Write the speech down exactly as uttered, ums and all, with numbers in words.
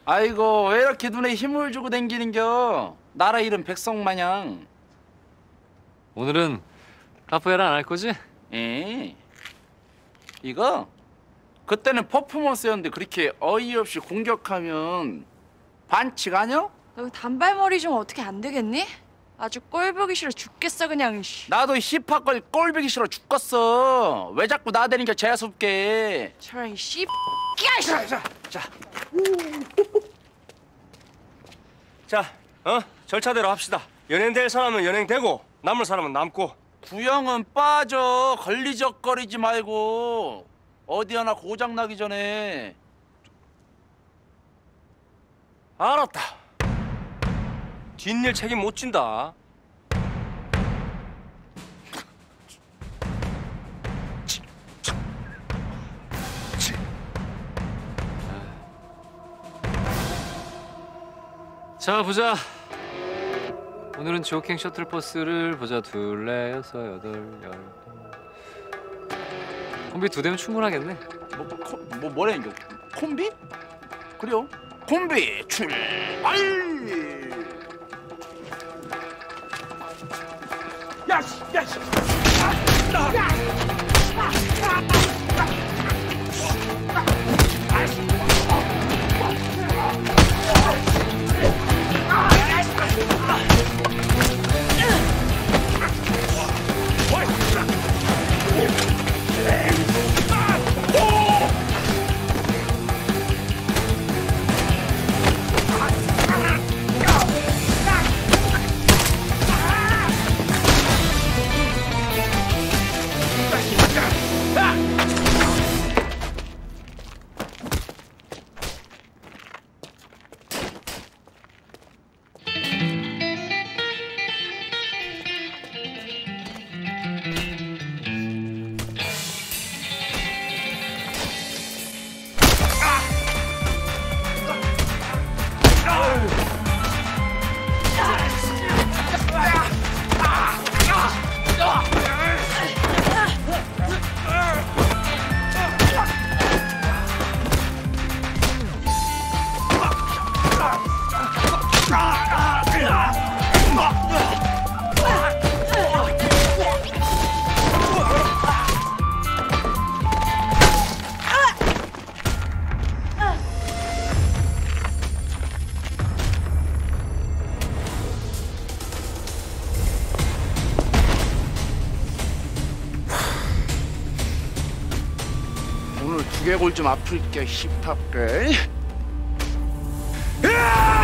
아이고 왜 이렇게 눈에 힘을 주고 댕기는겨? 나라 이름 백성마냥. 오늘은 카포에라 안 할 거지? 에 이거 그때는 퍼포먼스였는데 그렇게 어이없이 공격하면 반칙 아니야? 너 단발머리 좀 어떻게 안 되겠니? 아주 꼴보기 싫어 죽겠어 그냥. 나도 힙합 걸 꼴보기 싫어 죽겠어. 왜 자꾸 나대니까 재수없게. 차라리 씨. 자, 자, 자. 자, 어? 절차대로 합시다. 연행될 사람은 연행되고 남을 사람은 남고. 구형은 빠져. 걸리적거리지 말고 어디 하나 고장 나기 전에. 알았다. 뒷일 책임 못 진다. 자 보자. 오늘은 지옥행 셔틀버스를 보자. 둘, 넷, 여섯, 여덟, 열. 콤비 두 대면 충분하겠네. 뭐, 코, 뭐 뭐래 이거? 콤비? 그래요. 콤비 출발! 야씨, 야씨. 오늘 두개골 좀 아플게 힙합걸. 으아!